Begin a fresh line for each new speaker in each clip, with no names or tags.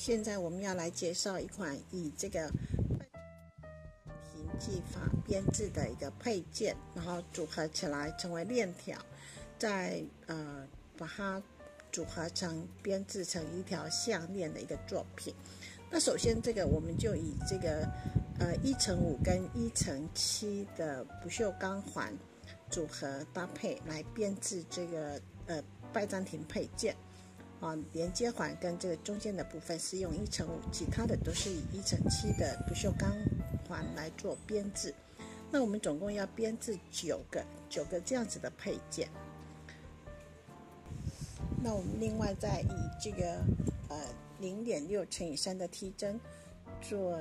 现在我们要来介绍一款以这个平技法编制的一个配件，然后组合起来成为链条，再把它组合成编制成一条项链的一个作品。那首先这个我们就以这个1×5跟1×7的不锈钢环组合搭配来编制这个拜占庭配件。连接环跟这个中间的部分是用1×5，其他的都是以1×7的不锈钢环来做编制。那我们总共要编制9个这样子的配件。那我们另外再以这个0.6×3的梯针做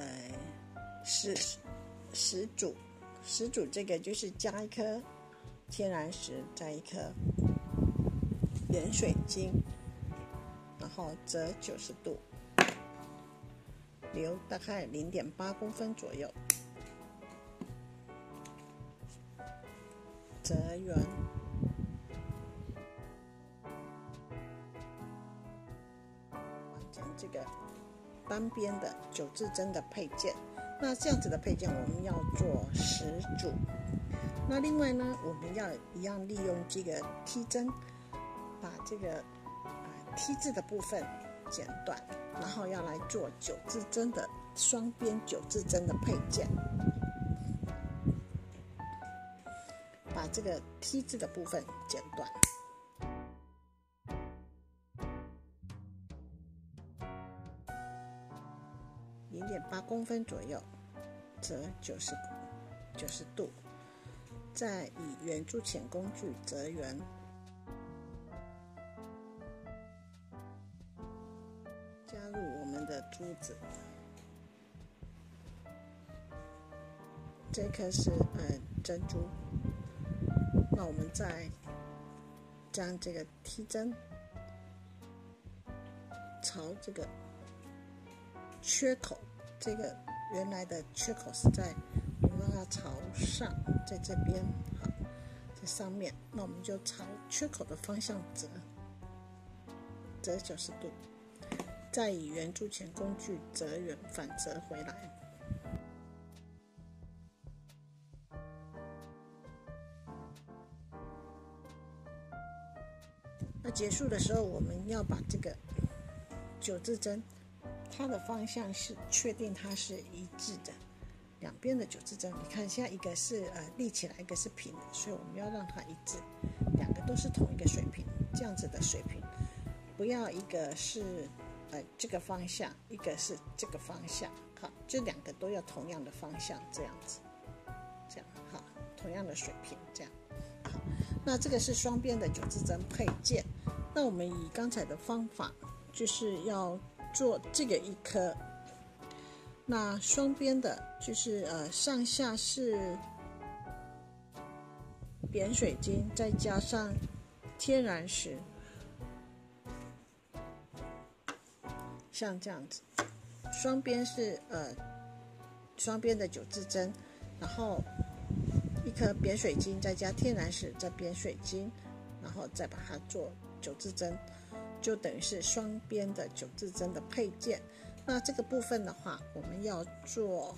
10组，这个就是加一颗天然石，再一颗盐水晶，然后折90度，留大概0.8公分左右，折圆，完成这个单边的9字针的配件。那这样子的配件我们要做10组。那另外呢，我们要一样利用这个梯针，把这个T 字的部分剪短，然后要来做9字针的双边9字针的配件。把这个 T 字的部分剪短，0.8公分左右，折90度，再以圆珠钳工具折圆。加入我们的珠子，这颗是珍珠。那我们再将这个梯针朝这个缺口，这个原来的缺口是在，我们让它朝上，在这边，好，在上面。那我们就朝缺口的方向折90度。再以圆珠钳工具折圆，反折回来。那结束的时候，我们要把这个9字针，它的方向是确定它是一致的，两边的9字针，你看现在一个是立起来，一个是平的，所以我们要让它一致，两个都是同一个水平，这样子的水平，不要一个是这个方向，一个是这个方向，好，这两个都要同样的方向，这样子，这样好，同样的水平，这样好。那这个是双边的9字针配件。那我们以刚才的方法，就是要做这个一颗，那双边的就是上下是扁水晶，再加上天然石。像这样子，双边是双边的9字针，然后一颗扁水晶，再加天然石，再扁水晶，然后再把它做9字针，就等于是双边的9字针的配件。那这个部分的话，我们要做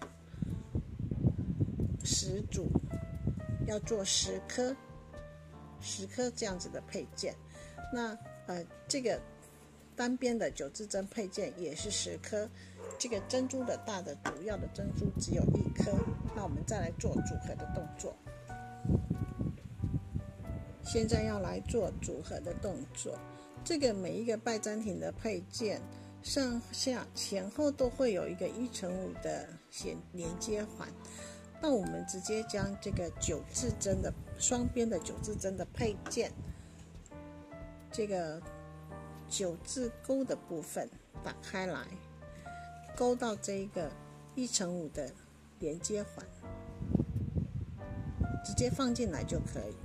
10组，要做10颗这样子的配件。那这个单边的9字针配件也是10颗，这个珍珠的大的主要的珍珠只有1颗。那我们再来做组合的动作。现在要来做组合的动作。这个每一个拜占庭的配件上下前后都会有一个1×5的连接环。那我们直接将这个9字针的双边的9字针的配件，这个9字钩的部分打开来，勾到这一个1×5的连接环，直接放进来就可以。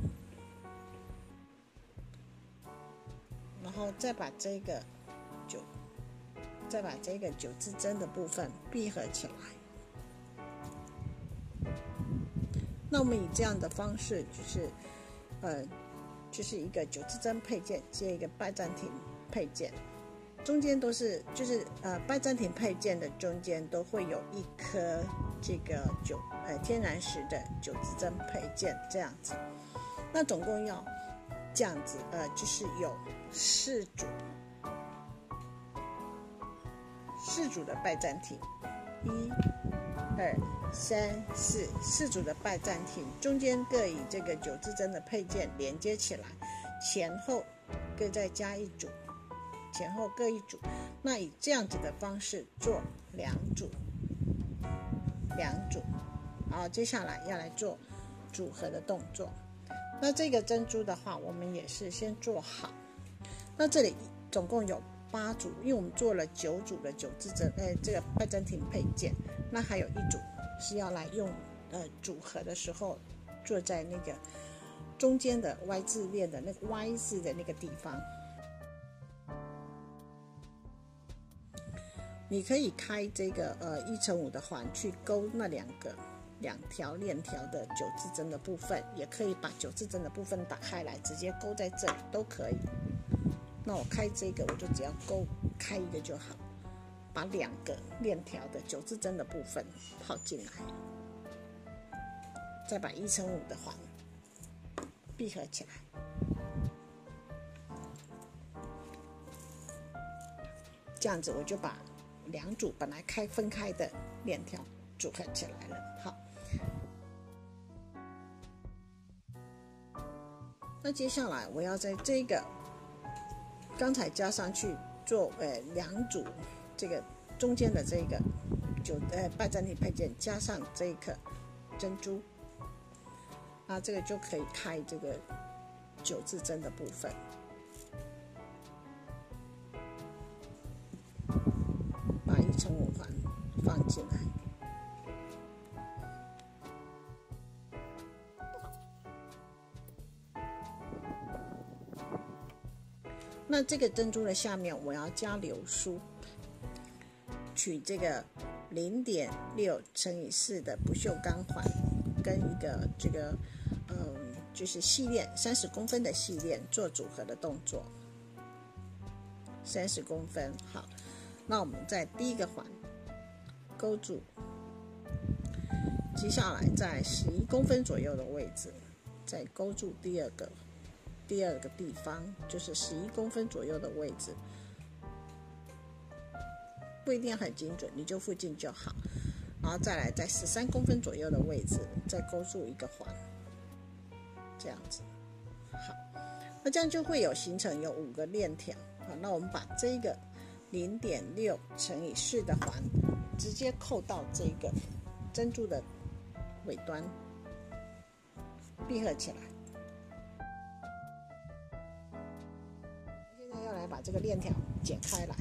然后再把这个9字针的部分闭合起来。那我们以这样的方式，就是一个9字针配件接一个拜占庭配件， 中间都是就是拜占庭配件的中间都会有一颗这个天然石的九字针配件这样子。那总共要这样子就是有4组的拜占庭，1、2、3、4组的拜占庭，中间各以这个九字针的配件连接起来，前后各再加1组，前后各1组。那以这样子的方式做2组，然后接下来要来做组合的动作。那这个珍珠的话，我们也是先做好。那这里总共有8组，因为我们做了9组的九字针，这个拜占庭配件，那还有1组是要来用组合的时候做在那个中间的 Y 字链的那个 Y 字的那个地方。你可以开这个1×5的环去勾那2条链条的九字针的部分，也可以把九字针的部分打开来直接勾在这里都可以。那我开这个我就只要勾开一个就好，把2个链条的九字针的部分套进来，再把1×5的环闭合起来，这样子我就把2组本来分开的链条组合起来了。好，那接下来我要在这个刚才加上去做2组这个中间的这个拜占庭配件，加上这一颗珍珠，啊，这个就可以开这个九字针的部分。把1×5环放进来。那这个珍珠的下面我要加流苏，取这个0.6×4的不锈钢环，跟一个这个就是细链30公分的细链做组合的动作。30公分，好，那我们在第一个环勾住，接下来在11公分左右的位置再勾住第二个地方，就是11公分左右的位置，不一定很精准，你就附近就好。然后再来在13公分左右的位置再勾住一个环，这样子。好，那这样就会形成有5个链条。好，那我们把这个0.6×4的环直接扣到这个珍珠的尾端，闭合起来。现在要来把这个链条剪开来，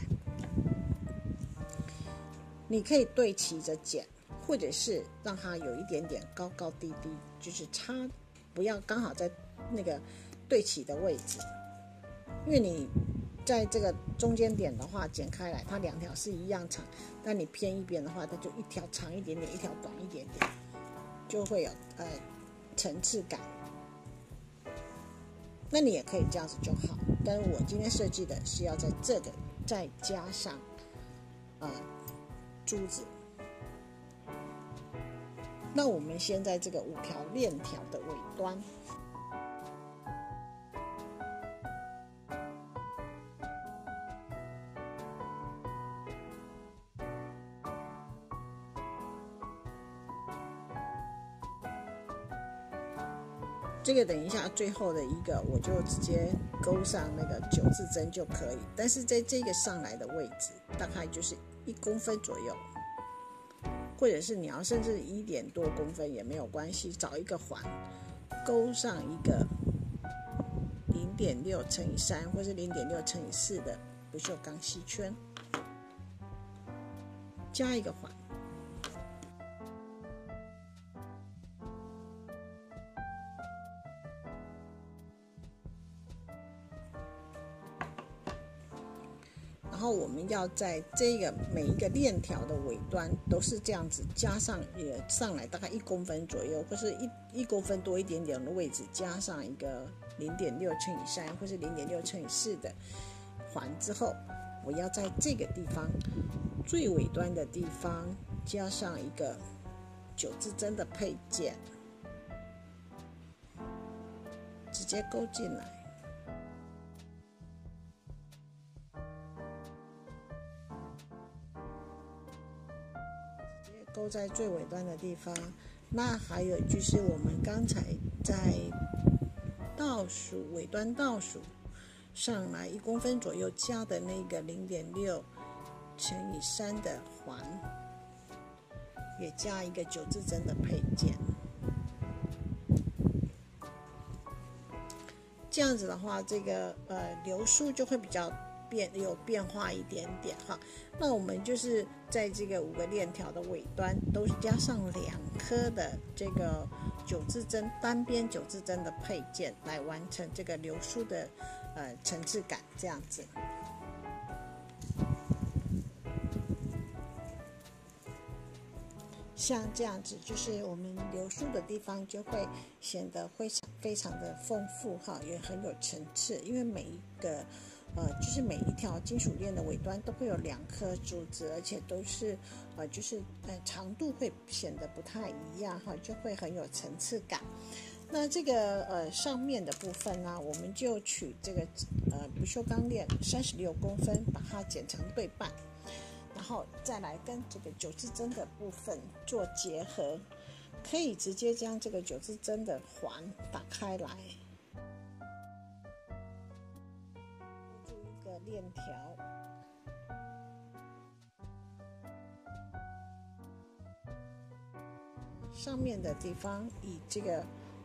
你可以对齐着剪，或者是让它有一点点高高低低，就是不要刚好在那个对齐的位置，因为你在这个中间点的话剪开来，它2条是一样长，但你偏一边的话，它就一条长一点点，一条短一点点，就会有层次感。那你也可以这样子就好，但是我今天设计的是要在这个再加上珠子。那我们先在这个5条链条的尾端，这个等一下最后的一个我就直接勾上那个9字针就可以，但是在这个上来的位置大概就是1公分左右，或者是你要甚至1点多公分也没有关系，找一个环勾上一个0.6×3或是0.6×4的不锈钢细圈，加一个环，然后我们要在这个每一个链条的尾端都是这样子加上上来大概1公分左右，或是1公分多一点点的位置加上一个0.6×3或是0.6×4的环之后， 我要在这个地方最尾端的地方加上一个9字针的配件，直接勾进来。直接勾在最尾端的地方。那还有就是我们刚才在尾端倒数上来1公分左右加的那个0.6乘以3的环，也加一个9字针的配件。这样子的话，这个流苏就会比较有变化一点点哈。那我们就是在这个5个链条的尾端都是加上2颗的这个9字针，单边9字针的配件，来完成这个流苏的层次感，这样子。像这样子，就是我们流苏的地方就会显得非常的丰富哈，也很有层次。因为每一个就是每一条金属链的尾端都会有2颗珠子，而且都是就是长度会显得不太一样哈，就会很有层次感。那这个上面的部分呢，我们就取这个不锈钢链36公分，把它剪成对半。然后再来跟这个9字针的部分做结合，可以直接将这个9字针的环打开来，做一个链条，上面的地方以这个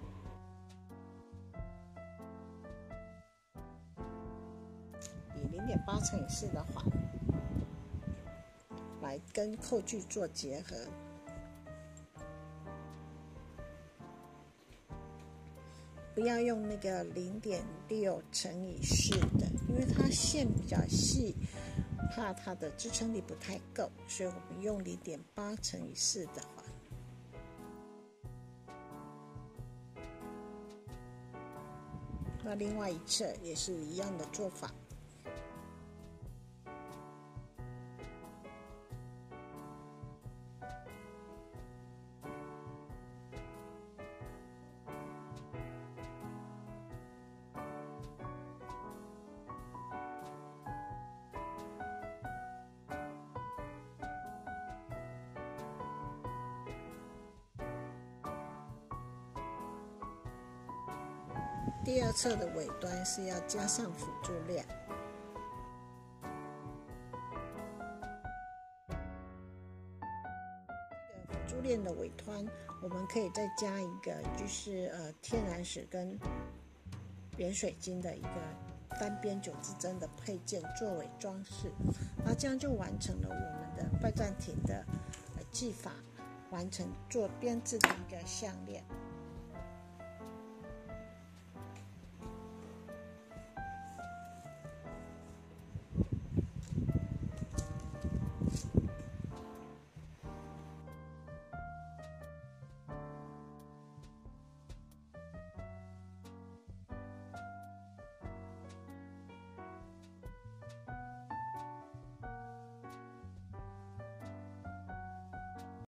0.8乘以4的环来跟扣具做结合，不要用那个0.6乘以4的，因为它线比较细，怕它的支撑力不太够，所以我们用0.8乘以4的环。那另外一侧也是一样的做法。第2侧的尾端是要加上辅助链，这个辅助链的尾端我们可以再加一个就是天然石跟扁水晶的一个单边9字针的配件作为装饰，那这样就完成了我们的拜占庭的技法，完成做编制的一个项链。